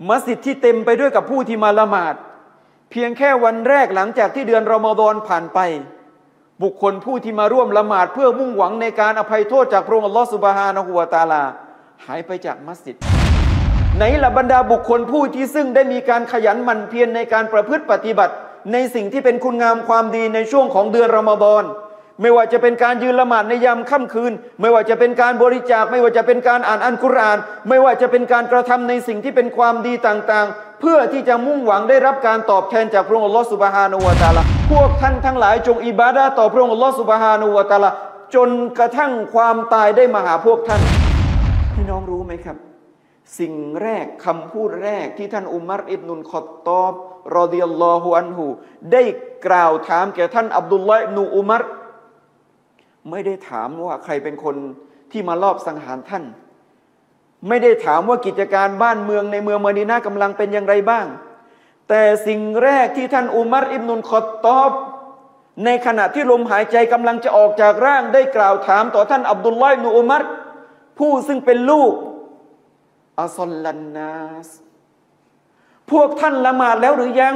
มัสยิดที่เต็มไปด้วยกับผู้ที่มาละหมาดเพียงแค่วันแรกหลังจากที่เดือนรอมฎอนผ่านไปบุคคลผู้ที่มาร่วมละหมาดเพื่อมุ่งหวังในการอภัยโทษจากพระองค์อัลลอฮฺซุบฮานะฮูวะตะอาลาหายไปจากมัสยิดไหนละบรรดาบุคคลผู้ที่ซึ่งได้มีการขยันหมั่นเพียรในการประพฤติปฏิบัติในสิ่งที่เป็นคุณงามความดีในช่วงของเดือนรอมฎอนไม่ว่าจะเป็นการยืนละหมาดในยามค่ำคืนไม่ว่าจะเป็นการบริจาคไม่ว่าจะเป็นการอ่านอัลกุรอานไม่ว่าจะเป็นการกระทำในสิ่งที่เป็นความดีต่างๆเพื่อที่จะมุ่งหวังได้รับการตอบแทนจากพระองค์อัลลอฮฺซุบฮานะฮูวะตะอาลาพวกท่านทั้งหลายจงอิบาดะห์ต่อพระองค์อัลลอฮฺซุบฮานะฮูวะตะอาลาจนกระทั่งความตายได้มาหาพวกท่านพี่น้องรู้ไหมครับสิ่งแรกคำพูดแรกที่ท่านอุมัรอิบนุลค็อฏฏอบรอฎิยัลลอฮุอันฮุได้กล่าวถามแก่ท่านอับดุลลอฮ์อิบนุอุมัรไม่ได้ถามว่าใครเป็นคนที่มาลอบสังหารท่านไม่ได้ถามว่ากิจการบ้านเมืองในเมืองมะดีนะห์กำลังเป็นอย่างไรบ้างแต่สิ่งแรกที่ท่านอุมัรอิบนุลค็อฏฏอบในขณะที่ลมหายใจกำลังจะออกจากร่างได้กล่าวถามต่อท่านอับดุลลอฮ์อิบนุอุมัรผู้ซึ่งเป็นลูกอัศลลันนัสพวกท่านละหมาดแล้วหรือยัง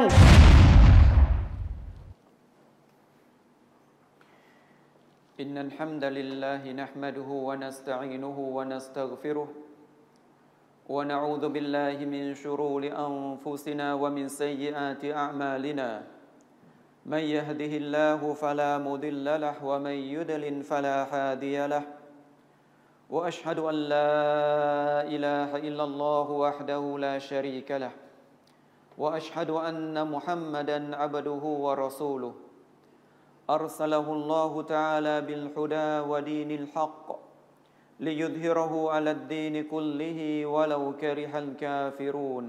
อินนัลฮัมดุลิลลาฮินะห์มะดุฮูวะนัสตะอีนุฮูวะนัสตัฆฟิรุฮ์วะนะอูซุบิลลาฮิมินชุรูริอันฟุซินาวะมินซัยยิอาติอะอ์มาลินามันยะฮดิฮิลลาฮุฟะลามุฎิลละละฮ์วะมันยุฎลิลฟะลาฮาดิยะละฮ์وأشهد أن لا إله إلا الله وحده لا شريك له وأشهد أن محمدا عبده ورسوله أرسله الله تعالى بالهدى ودين الحق ليظهره على الدين كله ولو كره الكافرون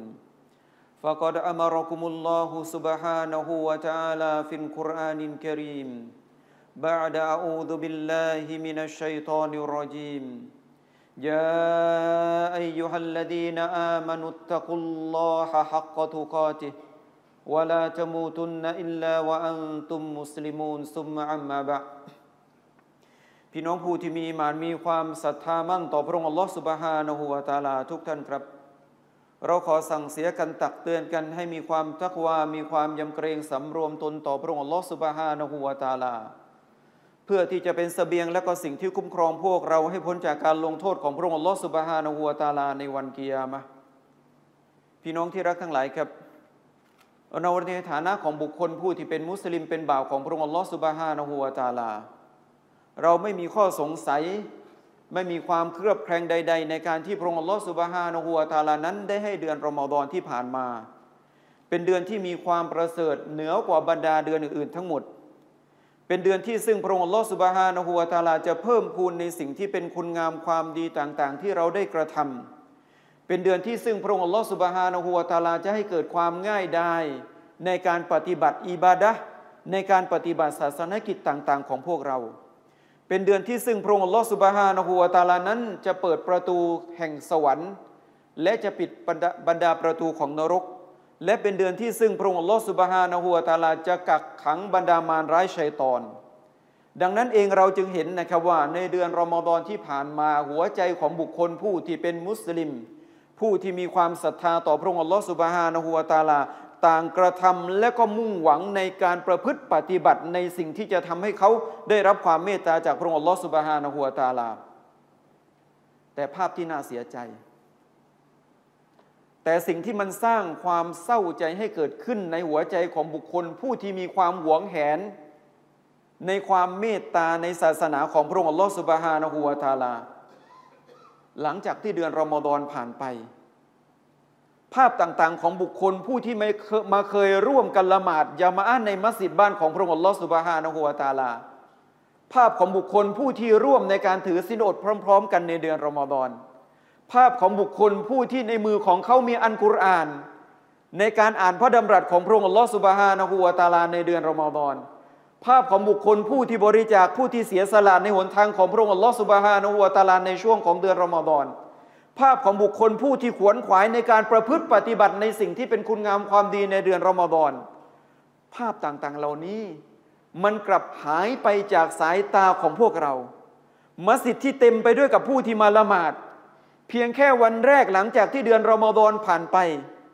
فقد أمركم الله سبحانه وتعالى في القرآن الكريم بعد أعوذ بالله من الشيطان الرجيم يا أيها الذين آمنوا اتقوا الله حق تقاته ولا تموتن إلا وأنتم مسلمون ثم أما بعد พี่น้องผู้ที่มีอีหม่านมีความศรัทธามั่นต่อพระองค์อัลลอฮฺซุบฮานะฮูวะตะอาลาทุกท่านครับเราขอสั่งเสียกันตักเตือนกันให้มีความตักวามีความยำเกรงสำรวมตนต่อพระองค์อัลลอฮฺซุบฮานะฮูวะตะอาลาเพื่อที่จะเป็นเสบียงและก็สิ่งที่คุ้มครองพวกเราให้พ้นจากการลงโทษของพระองค์อัลลอฮฺซุบฮานะฮูวะตะอาลาในวันกิยามะห์พี่น้องที่รักทั้งหลายครับในฐานะของบุคคลผู้ที่เป็นมุสลิมเป็นบ่าวของพระองค์อัลลอฮฺซุบฮานะฮูวะตะอาลาเราไม่มีข้อสงสัยไม่มีความเครือบแคลงใดๆในการที่พระองค์อัลลอฮฺซุบฮานะฮูวะตะอาลานั้นได้ให้เดือนรอมฎอนที่ผ่านมาเป็นเดือนที่มีความประเสริฐเหนือกว่าบรรดาเดือนอื่นๆทั้งหมดเป็นเดือนที่ซึ่งพระองค์อัลลอฮฺซุบฮานะฮูวะตะอาลาจะเพิ่มพูนในสิ่งที่เป็นคุณงามความดีต่างๆที่เราได้กระทำเป็นเดือนที่ซึ่งพระองค์อัลลอฮฺซุบฮานะฮูวะตะอาลาจะให้เกิดความง่ายดายในการปฏิบัติอิบาดะห์ในการปฏิบัติศาสนกิจต่างๆของพวกเราเป็นเดือนที่ซึ่งพระองค์อัลลอฮฺซุบฮานะฮูวะตะอาลานั้นจะเปิดประตูแห่งสวรรค์และจะปิดบรรดาประตูของนรกและเป็นเดือนที่ซึ่งพระองค์อัลลอฮฺซุบฮานะฮูวะตะอาลาจะกักขังบรรดามารร้ายชัยฏอนดังนั้นเองเราจึงเห็นนะครับว่าในเดือนรอมฎอนที่ผ่านมาหัวใจของบุคคลผู้ที่เป็นมุสลิมผู้ที่มีความศรัทธาต่อพระองค์อัลลอฮฺซุบฮานะฮูวะตะอาลาต่างกระทำและก็มุ่งหวังในการประพฤติปฏิบัติในสิ่งที่จะทำให้เขาได้รับความเมตตาจากพระองค์อัลลอฮฺซุบฮานะฮูวะตะอาลาแต่ภาพที่น่าเสียใจแต่สิ่งที่มันสร้างความเศร้าใจให้เกิดขึ้นในหัวใจของบุคคลผู้ที่มีความหวงแหนในความเมตตาในศาสนาของพระองค์อัลลอฮฺซุบฮานะฮูวะตะอาลาหลังจากที่เดือนรอมฎอนผ่านไปภาพต่างๆของบุคคลผู้ที่ไม่เคยร่วมกันละหมาดยะมาอะห์ในมัสยิดบ้านของพระองค์อัลลอฮฺซุบฮานะฮูวะตะอาลาภาพของบุคคลผู้ที่ร่วมในการถือศีลอดพร้อมๆกันในเดือนรอมฎอนภาพของบุคคลผู้ที่ในมือของเขามีอัลกุรอานในการอ่านพระดำรัสของพระองค์อัลลอฮฺซุบฮานะฮูวะตะอาลาในเดือนรอมฎอนภาพของบุคคลผู้ที่บริจาคผู้ที่เสียสละในหนทางของพระองค์อัลลอฮฺซุบฮานะฮูวะตะอาลาในช่วงของเดือนรอมฎอนภาพของบุคคลผู้ที่ขวนขวายในการประพฤติปฏิบัติในสิ่งที่เป็นคุณงามความดีในเดือนรอมฎอนภาพต่างๆเหล่านี้มันกลับหายไปจากสายตาของพวกเรามัสยิดที่เต็มไปด้วยกับผู้ที่มาละหมาดเพียงแค่วันแรกหลังจากที่เดือนรอมฎอนผ่านไป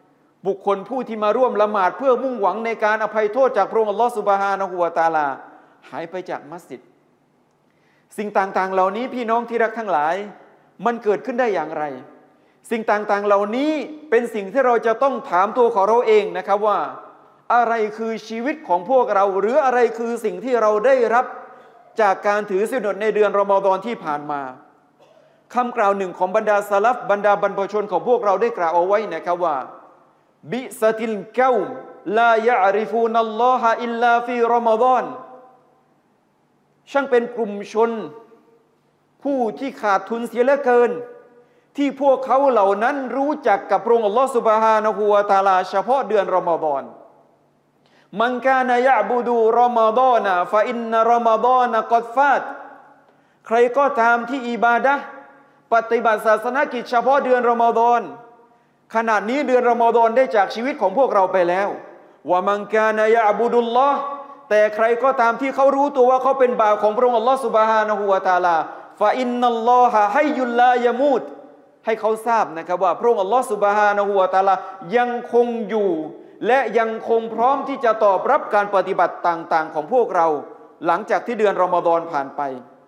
บุคคลผู้ที่มาร่วมละหมาดเพื่อมุ่งหวังในการอภัยโทษจากพระองค์อัลลอฮฺซุบฮานะฮูวะตะอาลาหายไปจากมัสยิดสิ่งต่างๆเหล่านี้พี่น้องที่รักทั้งหลายมันเกิดขึ้นได้อย่างไรสิ่งต่างๆเหล่านี้เป็นสิ่งที่เราจะต้องถามตัวของเราเองนะครับว่าอะไรคือชีวิตของพวกเราหรืออะไรคือสิ่งที่เราได้รับจากการถือศีลอดในเดือนรอมฎอนที่ผ่านมาคำกล่าวหนึ่งของบรรดาซะลัฟบรรดาบรรพชนของพวกเราได้กล่าวเอาไว้นะครับว่าบิซะติลเกาม์ลายะอริฟูนัลลอฮะอิลลาฟีรอมฎอนช่างเป็นกลุ่มชนผู้ที่ขาดทุนเสียเหลือเกินที่พวกเขาเหล่านั้นรู้จักกับพระองค์อัลลอฮฺซุบฮานะฮูวะตะอาลาเฉพาะเดือนรอมฎอนมันกานยะบุดูรอมฎอนะฟะอินนะรอมฎอนะกัดฟาตใครก็ตามที่อิบาดะห์ปฏิบัติศาสนกิจเฉพาะเดือนรอมฎอนขณะนี้เดือนรอมฎอนได้จากชีวิตของพวกเราไปแล้วว่ามันกานยะบุดุลลอฮ์แต่ใครก็ตามที่เขารู้ตัวว่าเขาเป็นบ่าวของพระองค์อัลลอฮฺซุบฮานะฮูวะตะอาลาฟะอินนัลลอฮะฮัยยุลลายะมูตให้เขาทราบนะครับว่าพระองค์อัลลอฮฺซุบฮานะฮูวะตะอาลายังคงอยู่และยังคงพร้อมที่จะตอบรับการปฏิบัติต่างๆของพวกเราหลังจากที่เดือนรอมฎอนผ่านไป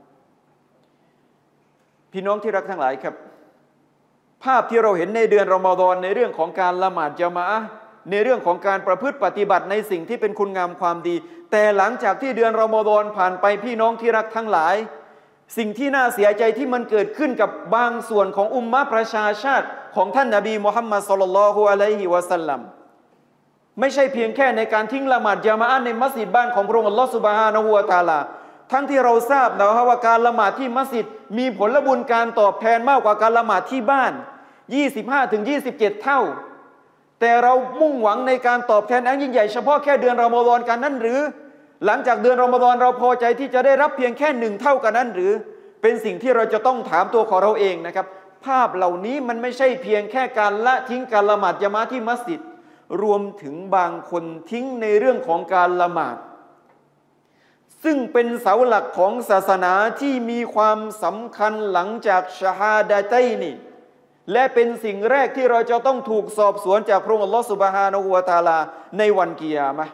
พี่น้องที่รักทั้งหลายครับภาพที่เราเห็นในเดือนรอมฎอนในเรื่องของการละหมาดญะมาอะห์ในเรื่องของการประพฤติปฏิบัติในสิ่งที่เป็นคุณงามความดีแต่หลังจากที่เดือนรอมฎอนผ่านไปพี่น้องที่รักทั้งหลายสิ่งที่น่าเสียใจที่มันเกิดขึ้นกับบางส่วนของอุมมะห์ประชาชาติของท่านนบีมุฮัมมัดศ็อลลัลลอฮุอะลัยฮิวะซัลลัมไม่ใช่เพียงแค่ในการทิ้งละหมาดญะมาอะห์ในมัสยิดบ้านของพระองค์อัลลอฮฺซุบฮานะฮูวะตะอาลาทั้งที่เราทราบนะว่าการละหมาดที่มัสยิดมีผลบุญการตอบแทนมากกว่าการละหมาดที่บ้าน 25-27 เท่าแต่เรามุ่งหวังในการตอบแทนอันยิ่งใหญ่เฉพาะแค่เดือนรอมฎอนกันนั้นหรือหลังจากเดือนรอมฎอนเราพอใจที่จะได้รับเพียงแค่1เท่ากันนั้นหรือเป็นสิ่งที่เราจะต้องถามตัวของเราเองนะครับภาพเหล่านี้มันไม่ใช่เพียงแค่การละทิ้งการละหมาดญะมาอะห์ที่มัสยิดรวมถึงบางคนทิ้งในเรื่องของการละหมาดซึ่งเป็นเสาหลักของศาสนาที่มีความสำคัญหลังจากชะฮาดะตัยนีและเป็นสิ่งแรกที่เราจะต้องถูกสอบสวนจากพระองค์อัลลอฮฺซุบฮานะฮูวะตะอาลาในวันกิยามะห์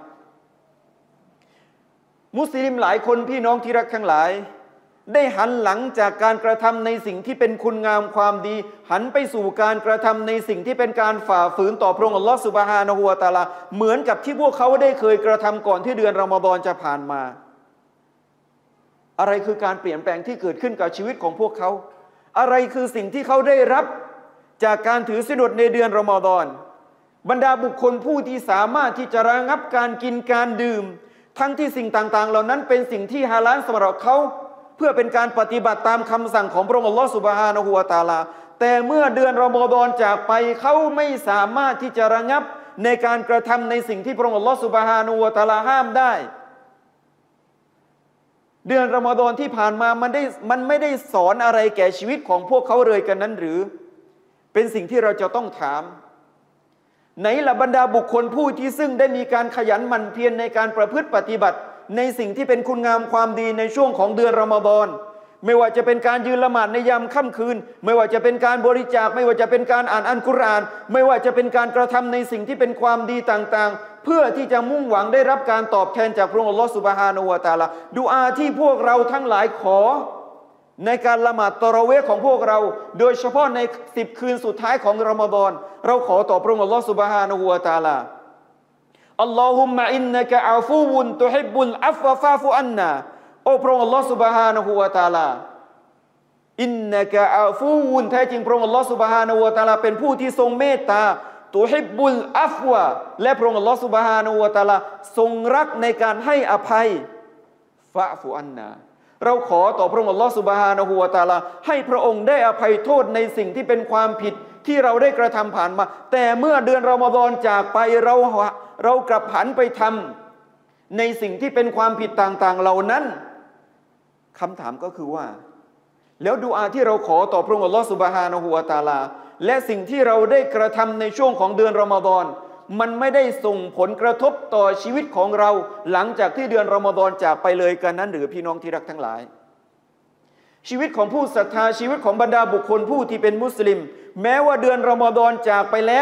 มุสลิมหลายคนพี่น้องที่รักทั้งหลายได้หันหลังจากการกระทำในสิ่งที่เป็นคุณงามความดีหันไปสู่การกระทำในสิ่งที่เป็นการฝ่าฝืนต่อพระองค์อัลลอฮฺซุบฮานะฮูวะตะอาลาเหมือนกับที่พวกเขาได้เคยกระทำก่อนที่เดือนรอมฎอนจะผ่านมาอะไรคือการเปลี่ยนแปลงที่เกิดขึ้นกับชีวิตของพวกเขาอะไรคือสิ่งที่เขาได้รับจากการถือศีลอดในเดือนรอมฎอนบรรดาบุคคลผู้ที่สามารถที่จะระงับการกินการดื่มทั้งที่สิ่งต่างๆเหล่านั้นเป็นสิ่งที่ฮาลาลสำหรับเขาเพื่อเป็นการปฏิบัติตามคำสั่งของพระองค์อัลลอฮฺซุบฮานะฮูวะตะอาลาแต่เมื่อเดือนรอมฎอนจากไปเขาไม่สามารถที่จะระงับในการกระทำในสิ่งที่พระองค์อัลลอฮฺซุบฮานะฮูวะตะอาลาห้ามได้เดือนรอมฎอนที่ผ่านมามันไม่ได้สอนอะไรแก่ชีวิตของพวกเขาเลยกันนั้นหรือเป็นสิ่งที่เราจะต้องถามไหนล่ะบรรดาบุคคลผู้ที่ซึ่งได้มีการขยันหมั่นเพียรในการประพฤติปฏิบัติในสิ่งที่เป็นคุณงามความดีในช่วงของเดือนรอมฎอนไม่ว่าจะเป็นการยืนละหมาดในยามค่ำคืนไม่ว่าจะเป็นการบริจาคไม่ว่าจะเป็นการอ่านอัลกุรอานไม่ว่าจะเป็นการกระทำในสิ่งที่เป็นความดีต่างๆเพื่อที่จะมุ่งหวังได้รับการตอบแทนจากพระองค์อัลลอฮฺซุบฮานะฮูวะตะอาลาดุอาที่พวกเราทั้งหลายขอในการละหมาดตะเราะเวห์ของพวกเราโดยเฉพาะใน10คืนสุดท้ายของรอมฎอนเราขอต่อพระองค์อัลลอฮฺซุบฮานะฮูวะตะอาลาอัลลอฮุมมะอินนะกะอาฟูวุนตุฮิบบุลอัฟวะฟาฟุอันนาโอ้พระองค์อัลลอฮฺซุบฮานะฮูวะตะอาลาอินนะกะอาฟูวุนแท้จริงพระองค์อัลลอฮฺซุบฮานะฮูวะตะอาลาเป็นผู้ที่ทรงเมตตาตุฮิบบุลอัฟวะและพระองค์อัลลอฮฺซุบฮานะฮูวะตะอาลาทรงรักในการให้อภัยฟะฟุอันนาเราขอต่อพระองค์อัลลอฮฺซุบฮานะฮูวะตะอาลาให้พระองค์ได้อภัยโทษในสิ่งที่เป็นความผิดที่เราได้กระทำผ่านมาแต่เมื่อเดือนรอมฎอนจากไปเรากลับหันไปทำในสิ่งที่เป็นความผิดต่างๆเหล่านั้นคำถามก็คือว่าแล้วดุอาที่เราขอต่อพระองค์อัลลอฮฺซุบฮานะฮูวะตะอาลาและสิ่งที่เราได้กระทำในช่วงของเดือนรอมฎอนมันไม่ได้ส่งผลกระทบต่อชีวิตของเราหลังจากที่เดือนรอมฎอนจากไปเลยกันนั้นหรือพี่น้องที่รักทั้งหลายชีวิตของผู้ศรัทธาชีวิตของบรรดาบุคคลผู้ที่เป็นมุสลิมแม้ว่าเดือนรอมฎอนจากไปแล้ว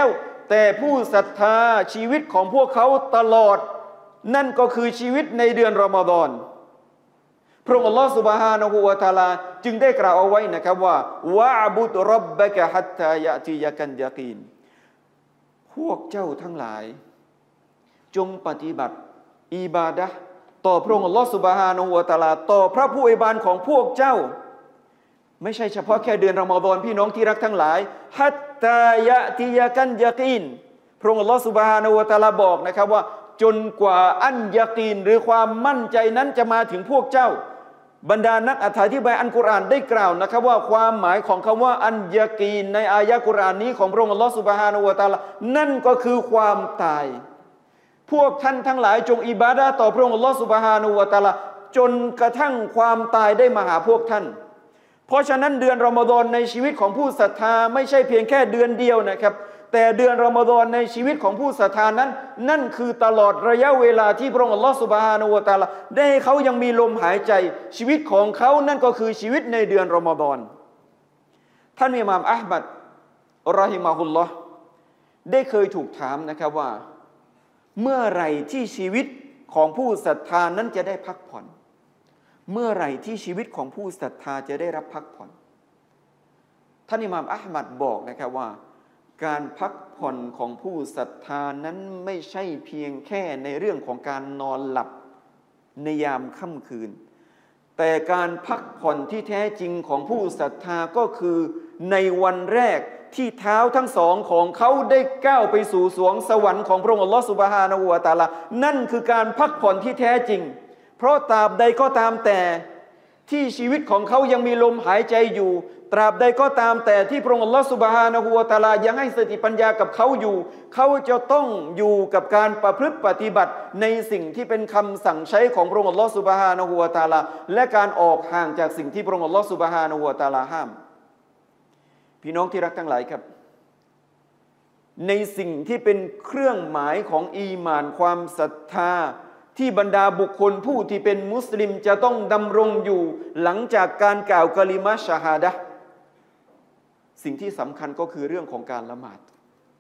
แต่ผู้ศรัทธาชีวิตของพวกเขาตลอดนั่นก็คือชีวิตในเดือนรอมฎอนพระองค์อัลลอฮฺซุบฮานะฮูวะตะอาลาจึงได้กล่าวเอาไว้นะครับว่าวะอ์บุดร็อบบะกะฮัตตายะติยะกันยะกีนพวกเจ้าทั้งหลายจงปฏิบัติอิบาดะห์ต่อพระองค์อัลลอฮฺซุบฮานะฮูวะตะอาลาต่อพระผู้อวยบานของพวกเจ้าไม่ใช่เฉพาะแค่เดือนรอมฎอนพี่น้องที่รักทั้งหลายฮัตตายะติยะกันยะกีนพระองค์อัลลอฮฺซุบฮานะฮูวะตะอาลาบอกนะครับว่าจนกว่าอันยะกีนหรือความมั่นใจนั้นจะมาถึงพวกเจ้าบรรดานักอธิบายอัลกุรอานได้กล่าวนะครับว่าความหมายของคำว่าอันยะกีนในอายะกุรอานนี้ของพระองค์อัลลอฮฺซุบฮานะฮูวะตะอาลานั่นก็คือความตายพวกท่านทั้งหลายจงอิบาดะห์ต่อพระองค์อัลลอฮฺซุบฮานะฮูวะตะอาลาจนกระทั่งความตายได้มาหาพวกท่านเพราะฉะนั้นเดือนรอมฎอนในชีวิตของผู้ศรัทธาไม่ใช่เพียงแค่เดือนเดียวนะครับแต่เดือนรอมฎอนในชีวิตของผู้ศรัทธานั้นนั่นคือตลอดระยะเวลาที่พระองค์อัลลอฮฺซุบฮานะฮูวะตะอาลาได้ให้เขายังมีลมหายใจชีวิตของเขานั่นก็คือชีวิตในเดือนรอมฎอนท่านอิหม่ามอะห์มัดรอฮิมะฮุลลอฮ์ได้เคยถูกถามนะครับว่าเมื่อไหร่ที่ชีวิตของผู้ศรัทธานั้นจะได้พักผ่อนเมื่อไหร่ที่ชีวิตของผู้ศรัทธาจะได้รับพักผ่อนท่านอิหม่ามอะห์มัดบอกนะครับว่าการพักผ่อนของผู้ศรัทธานั้นไม่ใช่เพียงแค่ในเรื่องของการนอนหลับในยามค่ำคืนแต่การพักผ่อนที่แท้จริงของผู้ศรัทธาก็คือในวันแรกที่เท้าทั้งสองของเขาได้ก้าวไปสู่สวงสวรรค์ของพระองค์อัลลอฮฺซุบฮานะฮูวะตะอาลานั่นคือการพักผ่อนที่แท้จริงเพราะตราบใดก็ตามแต่ที่ชีวิตของเขายังมีลมหายใจอยู่ตราบใดก็ตามแต่ที่พระองค์อัลลอฮฺซุบฮานะฮูวะตะอาลายังให้สติปัญญากับเขาอยู่เขาจะต้องอยู่กับการประพฤติปฏิบัติในสิ่งที่เป็นคำสั่งใช้ของพระองค์อัลลอฮฺซุบฮานะฮูวะตะอาลาและการออกห่างจากสิ่งที่พระองค์อัลลอฮฺซุบฮานะฮูวะตะอาลาห้ามพี่น้องที่รักทั้งหลายครับในสิ่งที่เป็นเครื่องหมายของอีหม่านความศรัทธาที่บรรดาบุคคลผู้ที่เป็นมุสลิมจะต้องดำรงอยู่หลังจากการกล่าวกะลิมะชะฮาดะห์สิ่งที่สำคัญก็คือเรื่องของการละหมาด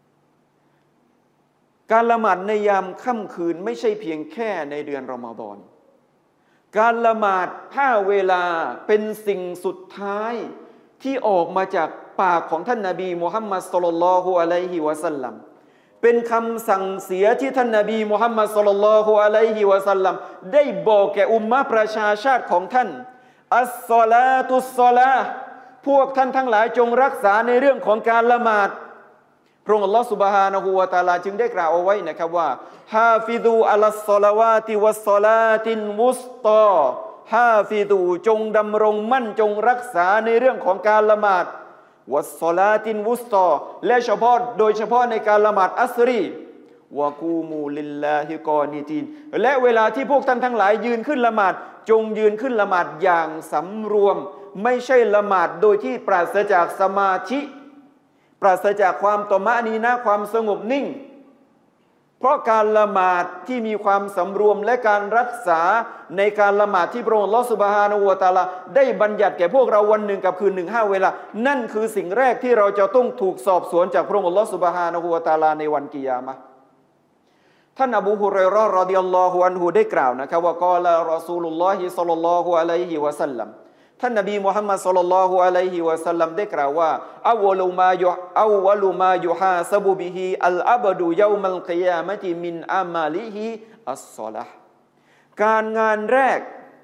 การละหมาดในยามค่ำคืนไม่ใช่เพียงแค่ในเดือนรอมฎอนการละหมาด5เวลาเป็นสิ่งสุดท้ายที่ออกมาจากปากของท่านนบีมุฮัมมัดศ็อลลัลลอฮุอะลัยฮิวะซัลลัมเป็นคำสั่งเสียที่ท่านนบีมุฮัมมัดศ็อลลัลลอฮุอะลัยฮิวะซัลลัมได้บอกแก่อุมมะประชาชาติของท่านอัสศอลาตุศศอลาพวกท่านทั้งหลายจงรักษาในเรื่องของการละหมาดพระองค์อัลลอฮฺซุบฮานะฮูวะตะอาลาจึงได้กล่าวเอาไว้นะครับว่าฮาฟิดูอัลศอลาวาติวัสศอลาตินมุสตอฮาฟิดูจงดำรงมั่นจงรักษาในเรื่องของการละหมาดวัสศอลาตินวุสตอและโดยเฉพาะในการละหมาดอัสรีวะกูมูลิลลาฮิกอนิตีนและเวลาที่พวกท่านทั้งหลายยืนขึ้นละหมาดจงยืนขึ้นละหมาดอย่างสำรวมไม่ใช่ละหมาดโดยที่ปราศจากสมาธิปราศจากความตอมะนีนะความสงบนิ่งเพราะการละหมาดที่มีความสำรวมและการรักษาในการละหมาดที่พระองค์อัลเลาะห์ซุบฮานะฮูวะตะอาลาได้บัญญัติแก่พวกเราวันหนึ่งกับคืนหนึ่ง5เวลานั่นคือสิ่งแรกที่เราจะต้องถูกสอบสวนจากพระองค์อัลเลาะห์ซุบฮานะฮูวะตะอาลาในวันกิยามะห์ท่านอบูฮุรอยเราะห์รอฎิยัลลอฮุอันฮุได้กล่าวนะครับว่ากอลารอซูลุลลอฮิศ็อลลัลลอฮุอะลัยฮิวะซัลลัมท่านนบีมุฮัมมัดศ็อลลัลลอฮุอะลัยฮิวะซัลลัมได้กล่าวว่าอัวลุมายุฮาซะบุบิฮิอัลอับดุยอมัลกิยามะติมินอามาลิฮิอัสศอลาห์การงานแรก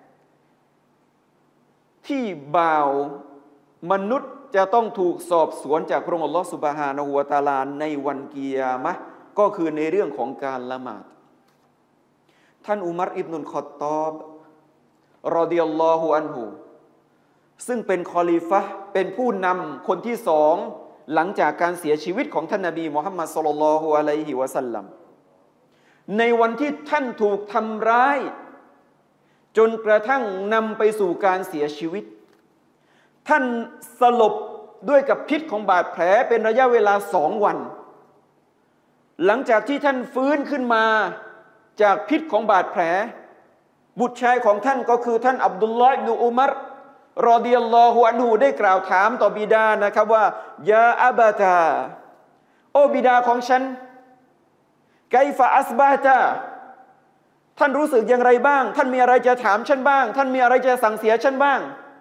ที่บ่าวมนุษย์จะต้องถูกสอบสวนจากพระองค์อัลเลาะห์ซุบฮานะฮูวะตะอาลาในวันกิยามะห์ก็คือในเรื่องของการละหมาดท่านอุมัรอิบนุลค็อฏฏอบรอฎิยัลลอฮุอันฮุซึ่งเป็นคอลิฟะห์เป็นผู้นำคนที่สองหลังจากการเสียชีวิตของท่านนบีมุฮัมมัดศ็อลลัลลอฮุอะลัยฮิวะซัลลัมในวันที่ท่านถูกทำร้ายจนกระทั่งนำไปสู่การเสียชีวิตท่านสลบด้วยกับพิษของบาดแผลเป็นระยะเวลา2 วันหลังจากที่ท่านฟื้นขึ้นมาจากพิษของบาดแผลบุตรชายของท่านก็คือท่านอับดุลลอฮ์อิบนุอุมัรรอฎิยัลลอฮุอันฮุได้กล่าวถามต่อบิดานะครับว่ายาอับะตาโอ้บิดาของฉันไกฟะอัสบาตาท่านรู้สึกอย่างไรบ้างท่านมีอะไรจะถามฉันบ้างท่านมีอะไรจะสั่งเสียฉันบ้าง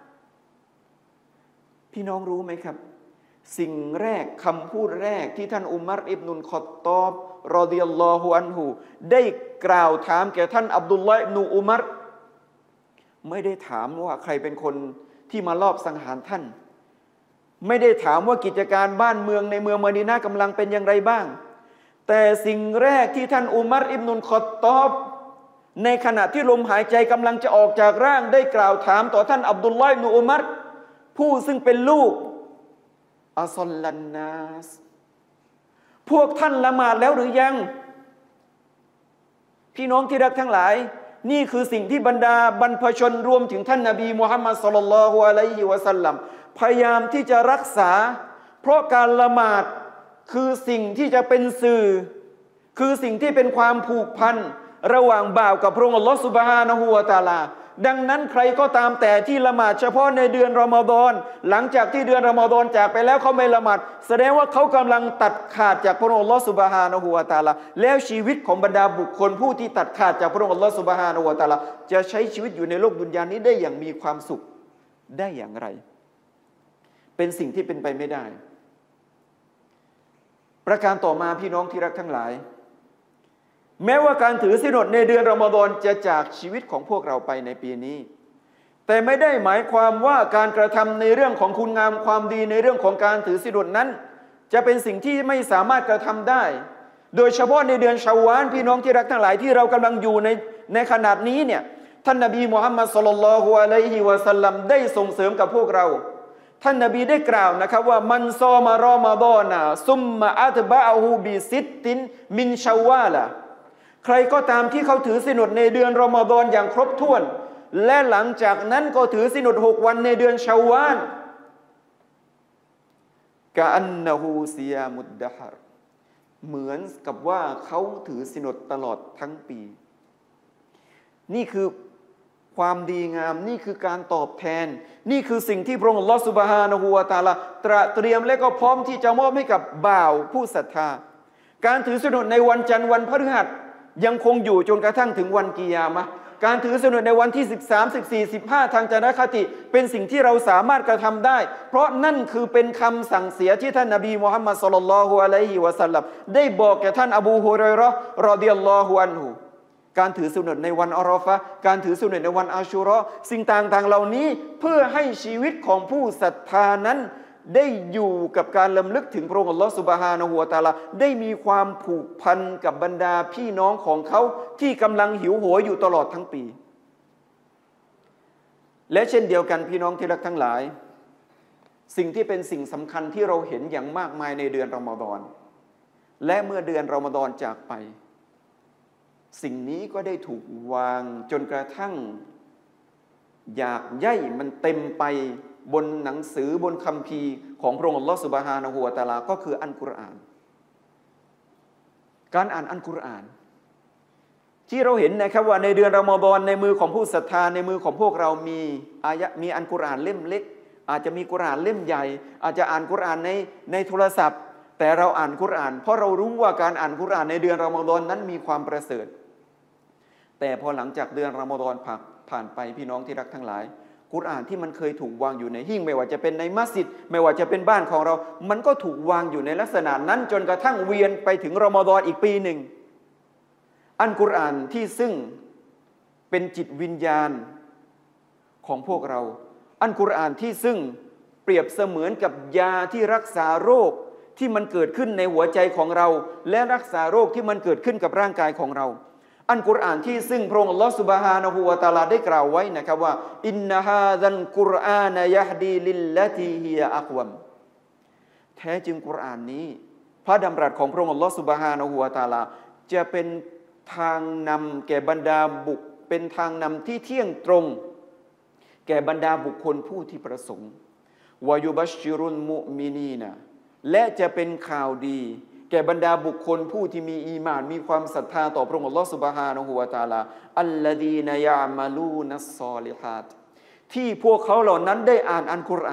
พี่น้องรู้ไหมครับสิ่งแรกคำพูดแรกที่ท่านอุมัรอิบนุลค็อฏฏอบรอฎิยัลลอฮุอันฮุได้กล่าวถามแก่ท่านอับดุลลอฮ์อิบนุอุมัรไม่ได้ถามว่าใครเป็นคนที่มาลอบสังหารท่านไม่ได้ถามว่ากิจการบ้านเมืองในเมืองมะดีนะห์กำลังเป็นอย่างไรบ้างแต่สิ่งแรกที่ท่านอุมัรอิบนุลค็อฏฏอบในขณะที่ลมหายใจกำลังจะออกจากร่างได้กล่าวถามต่อท่านอับดุลลอฮ์อิบนุอุมัรผู้ซึ่งเป็นลูกอัศลลันนัสพวกท่านละหมาดแล้วหรือยังพี่น้องที่รักทั้งหลายนี่คือสิ่งที่บรรดาบรรพชนรวมถึงท่านนบีมุฮัมมัดศ็อลลัลลอฮุอะลัยฮิวะซัลลัมพยายามที่จะรักษาเพราะการละหมาดคือสิ่งที่จะเป็นสื่อคือสิ่งที่เป็นความผูกพันระหว่างบ่าวกับพระองค์อัลลอฮฺซุบฮานะฮูวะตะอาลาดังนั้นใครก็ตามแต่ที่ละหมาดเฉพาะในเดือนรอมฎอนหลังจากที่เดือนรอมฎอนจากไปแล้วเขาไม่ละหมาดแสดงว่าเขากำลังตัดขาดจากพระองค์อัลลอฮฺซุบฮานะฮูวะตะอาลาแล้วชีวิตของบรรดาบุคคลผู้ที่ตัดขาดจากพระองค์อัลลอฮฺซุบฮานะฮูวะตะอาลาจะใช้ชีวิตอยู่ในโลกดุนยานี้ได้อย่างมีความสุขได้อย่างไรเป็นสิ่งที่เป็นไปไม่ได้ประการต่อมาพี่น้องที่รักทั้งหลายแม้ว่าการถือศีลอดในเดือนรอมฎอนจะจากชีวิตของพวกเราไปในปีนี้แต่ไม่ได้หมายความว่าการกระทำในเรื่องของคุณงามความดีในเรื่องของการถือศีลอดนั้นจะเป็นสิ่งที่ไม่สามารถกระทำได้โดยเฉพาะในเดือนชาวาลพี่น้องที่รักทั้งหลายที่เรากำลังอยู่ในขนาดนี้เนี่ยท่านนบีมุฮัมมัดศ็อลลัลลอฮุอะลัยฮิวะซัลลัมได้ส่งเสริมกับพวกเราท่านนบีได้กล่าวนะครับว่ามันซอมารอมฎอนะซุมมะอัตบะอฮูบิซิตตินมินชาวาละใครก็ตามที่เขาถือศีลอดในเดือนรอมฎอนอย่างครบถ้วนและหลังจากนั้นก็ถือศีลอด6 วันในเดือนชาวาลกะอันนะฮูซิยามุดดะฮรเหมือนกับว่าเขาถือศีลอดตลอดทั้งปีนี่คือความดีงามนี่คือการตอบแทนนี่คือสิ่งที่พระองค์อัลลอฮฺซุบฮานะฮูวะตะอาลาตระเตรียมและก็พร้อมที่จะมอบให้กับบ่าวผู้ศรัทธาการถือศีลอดในวันจันทร์วันพฤหัสยังคงอยู่จนกระทั่งถึงวันกิยามะห์การถือศีลอดในวันที่13 14 15ทางจารคติเป็นสิ่งที่เราสามารถกระทำได้เพราะนั่นคือเป็นคำสั่งเสียที่ท่านนบีมุฮัมมัดศ็อลลัลลอฮุอะลัยฮิวะซัลลัมได้บอกแก่ท่านอบูฮุรอยเราะห์รอฎิยัลลอฮุอันฮุการถือศีลอดในวันอาราฟะห์การถือศีลอดในวันอาชูเราะห์สิ่งต่างๆเหล่านี้เพื่อให้ชีวิตของผู้ศรัทธานั้นได้อยู่กับการรำลึกถึงพระองค์อัลลอฮฺซุบฮานะฮูวะตะอาลาได้มีความผูกพันกับบรรดาพี่น้องของเขาที่กำลังหิวโหยอยู่ตลอดทั้งปีและเช่นเดียวกันพี่น้องที่รักทั้งหลายสิ่งที่เป็นสิ่งสำคัญที่เราเห็นอย่างมากมายในเดือนรอมฎอนและเมื่อเดือนรอมฎอนจากไปสิ่งนี้ก็ได้ถูกวางจนกระทั่งอยากใย่มันเต็มไปบนหนังสือบนคัมภีร์ของพระองค์อัลลอฮฺซุบฮานะฮูวะตะอาลาก็คืออัลกุรอานการอ่านอัลกุรอานที่เราเห็นนะครับว่าในเดือนรอมฎอนในมือของผู้ศรัทธาในมือของพวกเรามีอายะมีอัลกุรอานเล่มเล็กอาจจะมีกุรอานเล่มใหญ่อาจจะอ่านกุรอานในโทรศัพท์แต่เราอ่านกุรอานเพราะเรารู้ว่าการอ่านกุรอานในเดือนรอมฎอนนั้นมีความประเสริฐแต่พอหลังจากเดือนรอมฎอนผ่านไปพี่น้องที่รักทั้งหลายกุรอานที่มันเคยถูกวางอยู่ในหิ้งไม่ว่าจะเป็นในมัสยิดไม่ว่าจะเป็นบ้านของเรามันก็ถูกวางอยู่ในลักษณะนั้นจนกระทั่งเวียนไปถึงรอมฎอนอีกปีหนึ่งอัลกุรอานที่ซึ่งเป็นจิตวิญญาณของพวกเราอัลกุรอานที่ซึ่งเปรียบเสมือนกับยาที่รักษาโรคที่มันเกิดขึ้นในหัวใจของเราและรักษาโรคที่มันเกิดขึ้นกับร่างกายของเราอัลกุรอานที่ซึ่งพระองค์อัลลอฮฺซุบฮานะฮูวะตะอาลาได้กล่าวไว้นะครับว่าอินนะฮาซัลกุรอานยะฮดีลิลลตีฮิยะอักวัมแท้จริงกุรอานนี้พระดำรัสของพระองค์อัลลอฮฺซุบฮานะฮูวะตะอาลาจะเป็นทางนำแก่บรรดาบุคคลเป็นทางนำที่เที่ยงตรงแก่บรรดาบุคคลผู้ที่ประสงค์วายุบัชชิรุลมุมินีนะและจะเป็นข่าวดีแก่บรรดาบุคคลผู้ที่มีอีหม่านมีความศรัทธาต่อพระองค์อัลลอฮฺซุบฮานะฮูวะตะอาลาอัลลดีนยะอ์มะลูนัสซอลิฮาตที่พวกเขาเหล่านั้นได้อ่านอัลกุรอาน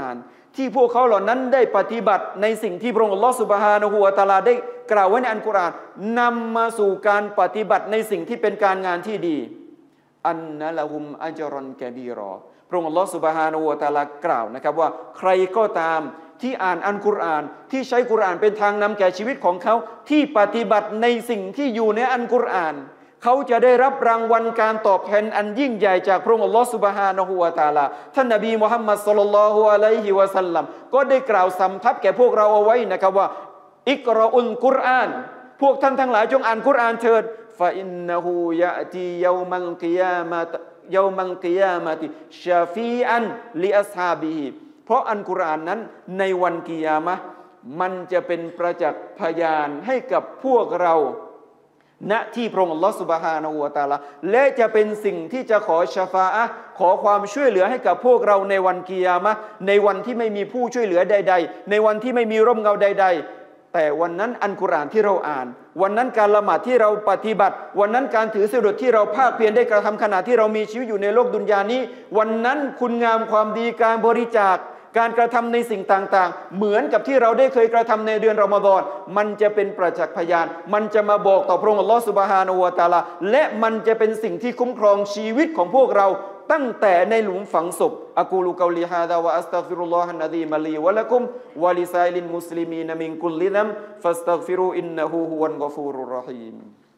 ที่พวกเขาเหล่านั้นได้ปฏิบัติในสิ่งที่พระองค์อัลลอฮฺซุบฮานะฮูวะตะอาลาได้กล่าวไว้ในอัลกุรอานนำมาสู่การปฏิบัติในสิ่งที่เป็นการงานที่ดีอันนะละฮุมอัจรอนกะบีรอพระองค์อัลลอฮฺซุบฮานะฮูวะตะอาลากล่าวนะครับว่าใครก็ตามที่อ่านอัลกุรอานที่ใช้กุรอานเป็นทางนำแก่ชีวิตของเขาที่ปฏิบัติในสิ่งที่อยู่ในอัลกุรอานเขาจะได้รับรางวัลการตอบแทนอันยิ่งใหญ่จากพระองค์อัลลอฮฺซุบฮานะฮูวะตะอาลาท่านนบีมุฮัมมัดศ็อลลัลลอฮุอะลัยฮิวะซัลลัมก็ได้กล่าวสำทับแก่พวกเราเอาไว้นะครับว่าอิกรออุลกุรอานพวกท่านทั้งหลายจงอ่านกุรอานเถิดฟะอินนะฮูยะตียอมัลกิยามะติชาฟีอันลิอัศฮาบิฮิเพราะอัลกุรอานนั้นในวันกิยามะห์มันจะเป็นประจักษ์พยานให้กับพวกเราณที่พระองค์อัลลอฮฺซุบฮานะฮูวะตะอาลาและจะเป็นสิ่งที่จะขอชะฟาอะห์ขอความช่วยเหลือให้กับพวกเราในวันกิยามะห์ในวันที่ไม่มีผู้ช่วยเหลือใดๆในวันที่ไม่มีร่มเงาใดๆแต่วันนั้นอัลกุรอานที่เราอ่านวันนั้นการละหมาดที่เราปฏิบัติวันนั้นการถือศีลอดที่เราภาคเพียรได้กระทำขณะที่เรามีชีวิตอยู่ในโลกดุนยานี้วันนั้นคุณงามความดีการบริจาคการกระทำในสิ่งต่างๆเหมือนกับที่เราได้เคยกระทำในเดือนรอมฎอนมันจะเป็นประจักษ์พยานมันจะมาบอกต่อพระองค์อัลลอฮฺซุบฮานะฮูวะตะอาลาและมันจะเป็นสิ่งที่คุ้มครองชีวิตของพวกเราตั้งแต่ในหลุมฝังศพอะกูลุกอลิฮาดาวะอัสตัฆฟิรุลลอฮะนะดีมะลีวะละกุมวะลิซาอิลินมุสลิมีนมินกุลลิซัมฟัสตัฆฟิรูอินนะฮูฮุวัลกอฟูรุรเราะฮีม